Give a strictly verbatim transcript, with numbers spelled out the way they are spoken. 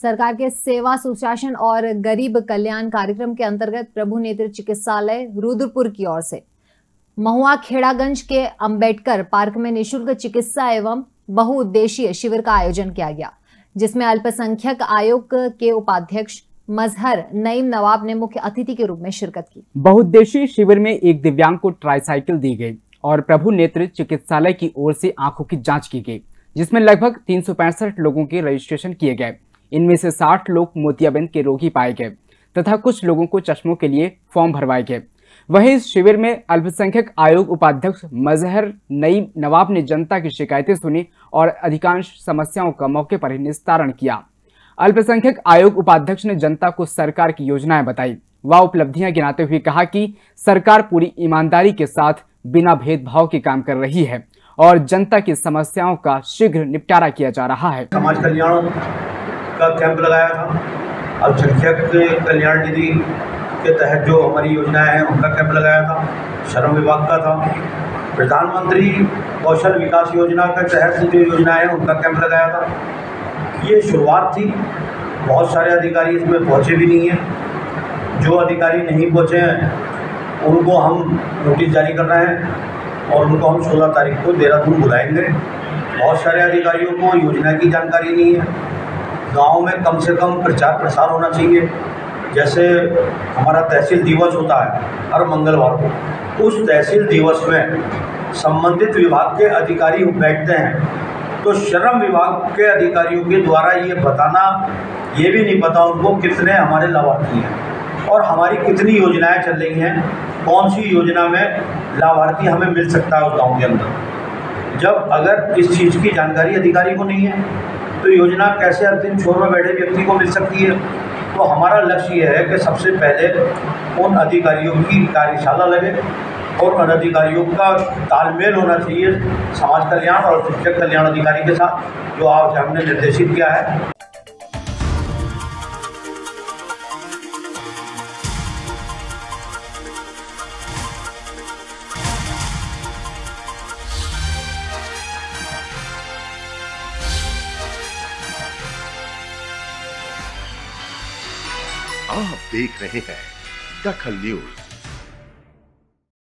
सरकार के सेवा सुशासन और गरीब कल्याण कार्यक्रम के अंतर्गत प्रभु नेत्र चिकित्सालय रुद्रपुर की ओर से महुआ खेड़ागंज के अंबेडकर पार्क में निःशुल्क चिकित्सा एवं बहुउद्देशीय शिविर का आयोजन किया गया, जिसमें अल्पसंख्यक आयोग के उपाध्यक्ष मजहर नईम नवाब ने मुख्य अतिथि के रूप में शिरकत की। बहुउद्देशीय शिविर में एक दिव्यांग को ट्राईसाइकिल दी गई और प्रभु नेत्र चिकित्सालय की ओर से आंखों की जांच की गई, जिसमें लगभग तीन सौ पैंसठ लोगों के रजिस्ट्रेशन किए गए। इनमें से साठ लोग मोतियाबिंद के रोगी पाए गए तथा कुछ लोगों को चश्मों के लिए फॉर्म भरवाए गए। वहीं इस शिविर में अल्पसंख्यक आयोग उपाध्यक्ष मजहर नईम नवाब ने जनता की शिकायतें सुनी और अधिकांश समस्याओं का मौके पर ही निस्तारण किया। अल्पसंख्यक आयोग उपाध्यक्ष ने जनता को सरकार की योजनाएं बताई व उपलब्धियां गिनाते हुए कहा कि सरकार पूरी ईमानदारी के साथ बिना भेदभाव के काम कर रही है और जनता की समस्याओं का शीघ्र निपटारा किया जा रहा है। समाज कल्याण का कैंप लगाया था, अल्पसंख्यक कल्याण निधि के तहत जो हमारी योजनाएं हैं उनका कैंप लगाया था, श्रम विभाग का था, प्रधानमंत्री कौशल विकास योजना के तहत जो योजनाएं हैं उनका कैंप लगाया था। ये शुरुआत थी, बहुत सारे अधिकारी इसमें पहुँचे भी नहीं हैं। जो अधिकारी नहीं पहुँचे हैं उनको हम नोटिस जारी कर रहे हैं और उनको हम सोलह तारीख को देहरादून बुलाएंगे। बहुत सारे अधिकारियों को योजना की जानकारी नहीं है। गांव में कम से कम प्रचार प्रसार होना चाहिए। जैसे हमारा तहसील दिवस होता है हर मंगलवार को, उस तहसील दिवस में संबंधित विभाग के अधिकारी बैठते हैं, तो श्रम विभाग के अधिकारियों के द्वारा ये बताना, ये भी नहीं पता उनको कितने हमारे लाभार्थी हैं और हमारी कितनी योजनाएं चल रही हैं, कौन सी योजना में लाभार्थी हमें मिल सकता है उस गाँव के अंदर। जब अगर इस चीज़ की जानकारी अधिकारी को नहीं है तो योजना कैसे अंतिम छोर में बैठे व्यक्ति को मिल सकती है। तो हमारा लक्ष्य ये है कि सबसे पहले उन अधिकारियों की कार्यशाला लगे और उन अधिकारियों का तालमेल होना चाहिए समाज कल्याण और शिक्षक कल्याण अधिकारी के साथ, जो आज हमने निर्देशित किया है। आप देख रहे हैं दखल न्यूज।